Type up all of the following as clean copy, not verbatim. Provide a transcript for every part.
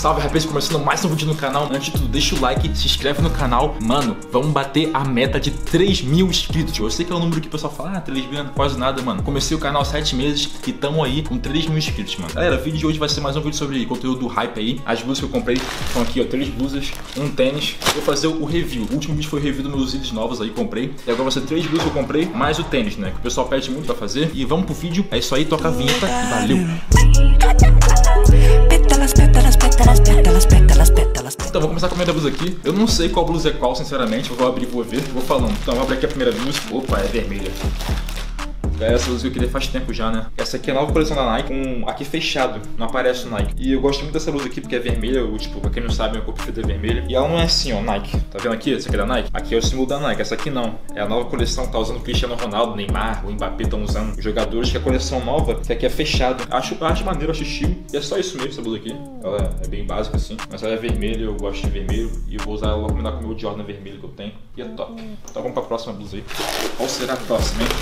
salve, rapaz, começando mais um vídeo no canal. Antes de tudo, deixa o like, se inscreve no canal. Mano, vamos bater a meta de 3 mil inscritos. Eu sei que é um número que o pessoal fala, 3 mil é quase nada, mano. Comecei o canal há 7 meses e tamo aí com 3 mil inscritos, mano. Galera, o vídeo de hoje vai ser mais um vídeo sobre conteúdo do hype aí. As blusas que eu comprei são aqui, ó, 3 blusas, um tênis. Vou fazer o review. O último vídeo foi o review dos meus itens novos aí, comprei. E agora vai ser 3 blusas que eu comprei, mais o tênis, né, que o pessoal pede muito pra fazer. E vamos pro vídeo. É isso aí, toca a vinheta e valeu! Então vou começar com a primeira blusa aqui. Eu não sei qual blusa é qual, sinceramente. Eu vou abrir e vou ver, vou falando. Então vou abrir aqui a primeira blusa. Opa, é vermelha. Essa blusa que eu queria faz tempo já, né? Essa aqui é a nova coleção da Nike, com aqui fechado, não aparece o Nike. E eu gosto muito dessa blusa aqui porque é vermelha, tipo, pra quem não sabe, minha cor preferida é vermelha. E ela não é assim, ó, Nike. Tá vendo aqui? Essa aqui é da Nike? Aqui é o símbolo da Nike, essa aqui não. É a nova coleção que tá usando o Cristiano Ronaldo, Neymar, o Mbappé estão usando os jogadores, que é a coleção nova, que aqui é fechado. Acho maneiro, acho estilo. E é só isso mesmo, essa blusa aqui. Ela é bem básica assim, mas ela é vermelha, eu gosto de vermelho. E eu vou usar ela pra combinar com o meu Jordan vermelho que eu tenho. E é top. Então vamos pra próxima blusa aí. Qual será a próxima, hein?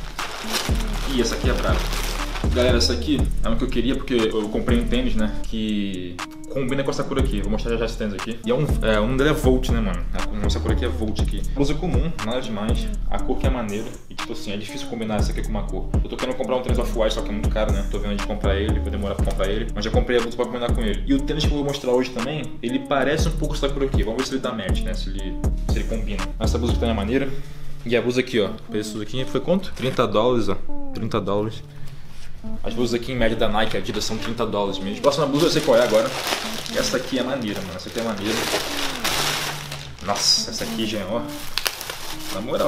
E essa aqui é brava. Galera, essa aqui é uma que eu queria porque eu comprei um tênis, né, que combina com essa cor aqui. Vou mostrar já esse tênis aqui. E um dele é Volt, né, mano? Essa cor aqui é Volt aqui. Blusa comum, nada demais. A cor que é maneira. E tipo assim, é difícil combinar essa aqui com uma cor. Eu tô querendo comprar um tênis Off-White, só que é muito caro, né? Tô vendo de comprar ele, vou demorar pra comprar ele. Mas já comprei a blusa pra combinar com ele. E o tênis que eu vou mostrar hoje também, ele parece um pouco essa cor aqui. Vamos ver se ele dá match, né? Se ele combina. Essa blusa aqui também é maneira. E a blusa aqui, ó. O preço aqui foi quanto? $30, ó. $30. As blusas aqui em média da Nike, a Adidas, são $30 mesmo. Próxima blusa eu sei qual é agora. Essa aqui é maneira, mano. Essa aqui é maneira. Nossa, essa aqui já é, ó. Na moral.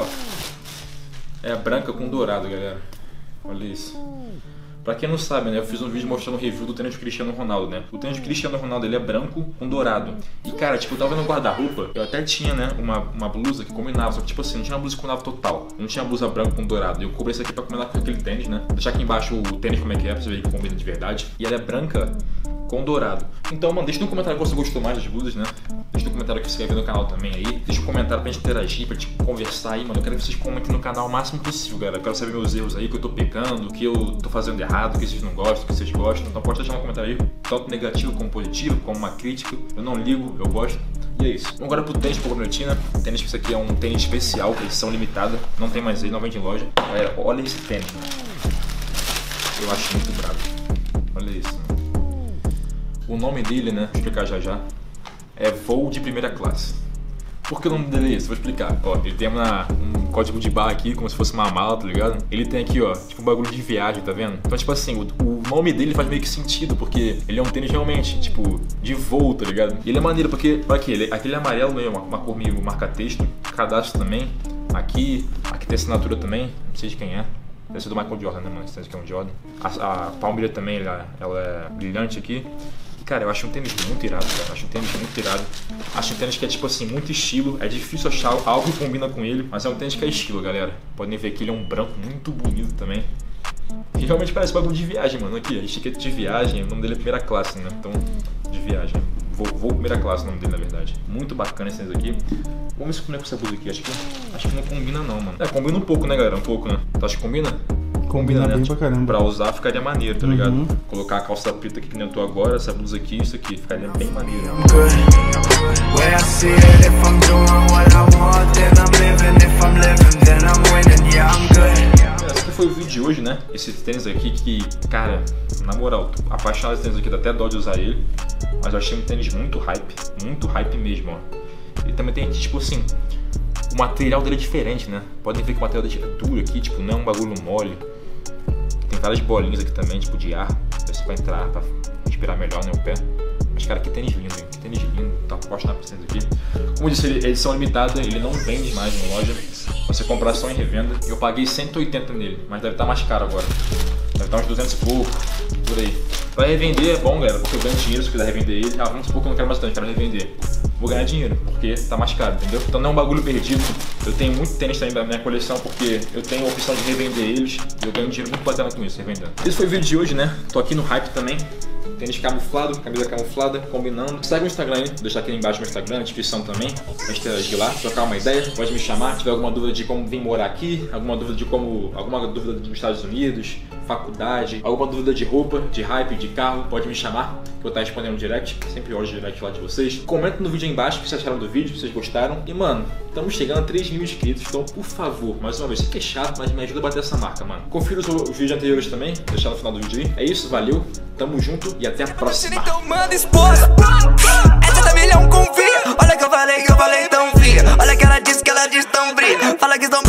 É branca com dourado, galera. Olha isso. Pra quem não sabe, né, eu fiz um vídeo mostrando o review do tênis do Cristiano Ronaldo, né? O tênis do Cristiano Ronaldo, ele é branco com dourado. E cara, tipo, eu tava no guarda-roupa, eu até tinha, né, uma blusa que combinava, só que tipo assim, não tinha uma blusa que combinava total. Não tinha blusa branca com dourado. Eu comprei essa aqui pra combinar com aquele tênis, né? Vou deixar aqui embaixo o tênis como é que é, pra você ver que combina de verdade. E ela é branca com dourado. Então, mano, deixa no comentário se você gostou mais das blusas, né? Deixa no comentário que você quer ver no canal também aí. Deixa um comentário pra gente interagir, pra gente conversar aí, mano. Eu quero que vocês comentem no canal o máximo possível, galera. Eu quero saber meus erros aí, que eu tô pecando, que eu tô fazendo errado, que vocês não gostam, que vocês gostam. Então pode deixar um comentário aí, tanto negativo como positivo, como uma crítica. Eu não ligo, eu gosto. E é isso. Vamos agora pro tênis por Notina. Tênis que isso aqui é um tênis especial, edição limitada. Não tem mais ele, não vende em loja. Galera, olha esse tênis, mano. Eu acho muito bravo. Olha isso, mano. O nome dele, né, vou explicar já, é voo de primeira classe. Por que o nome dele é esse? Vou explicar. Ó, ele tem um código de barra aqui, como se fosse uma mala, tá ligado? Ele tem aqui, ó, tipo um bagulho de viagem, tá vendo? Então, tipo assim, o nome dele faz meio que sentido, porque ele é um tênis realmente, tipo, de voo, tá ligado? E ele é maneiro, porque, olha aqui, aquele amarelo meio, uma cor meio marca-texto, cadastro também. Aqui tem assinatura também, não sei de quem é. Deve ser do Michael Jordan, né, mano? Esse tênis aqui é um Jordan. A palmilha também, ela é brilhante aqui. Cara, eu acho um tênis muito irado, cara. Acho um tênis muito irado. Acho um tênis que é, tipo assim, muito estilo. É difícil achar algo que combina com ele, mas é um tênis que é estilo, galera. Podem ver que ele é um branco muito bonito também. E realmente parece bagulho de viagem, mano. Aqui, a etiqueta de viagem. O nome dele é primeira classe, né? Então, de viagem. Vou primeira classe o nome dele, na verdade. Muito bacana esse tênis aqui. Vamos ver se combina com essa blusa aqui. Acho que não combina não, mano. É, combina um pouco, né, galera? Um pouco, né? Tu acha que combina? Combina bem né? pra caramba. Pra usar ficaria maneiro, tá ligado? Colocar a calça preta aqui que nem eu tô agora, essa blusa aqui, isso aqui, ficaria bem maneiro. Esse aqui foi o vídeo de hoje, né? Esse tênis aqui que, cara, na moral, tô apaixonado desse tênis aqui, dá até dó de usar ele. Mas eu achei um tênis muito hype mesmo, ó. Ele também tem aqui, tipo assim, o material dele é diferente, né? Podem ver que o material dele é duro aqui, tipo, não é um bagulho mole. Tem várias bolinhas aqui também, tipo de ar, pra entrar, pra respirar melhor, né, o pé. Mas, cara, que tênis lindo, hein? Que tênis lindo, tá apaixonado por esse tênis aqui. Como eu disse, ele é edição limitada, ele não vende mais em loja. Você comprar só em revenda. Eu paguei 180 nele, mas deve estar mais caro agora. Deve estar uns 200 e pouco, por aí. Pra revender é bom, galera, porque eu ganho dinheiro se eu quiser revender ele. Ah, vamos supor que eu não quero mais tanto, quero revender. Vou ganhar dinheiro, porque tá mais caro, entendeu? Então não é um bagulho perdido. Eu tenho muito tênis também da minha coleção, porque eu tenho a opção de revender eles. E eu ganho dinheiro muito bacana com isso, revendendo. Esse foi o vídeo de hoje, né? Tô aqui no hype também. Tênis camuflado, camisa camuflada, combinando. Segue o Instagram aí, vou deixar aqui embaixo meu Instagram, na descrição também. Pra gente interagir lá, trocar uma ideia, pode me chamar. Se tiver alguma dúvida de como vir morar aqui, alguma dúvida dos Estados Unidos, faculdade, alguma dúvida de roupa, de hype, de carro, pode me chamar, que eu vou estar respondendo no direct. Sempre olho o direct lá de vocês. Comenta no vídeo aí embaixo o que vocês acharam do vídeo, se vocês gostaram. E, mano, estamos chegando a 3.000 inscritos, então, por favor, mais uma vez, sei que é chato, mas me ajuda a bater essa marca, mano. Confira os vídeos anteriores também, vou deixar no final do vídeo aí. É isso, valeu, tamo junto e até a próxima. Então manda esposa, essa da milhão confia. Olha que eu falei tão fria. Olha que ela disse tão fria. Fala que estão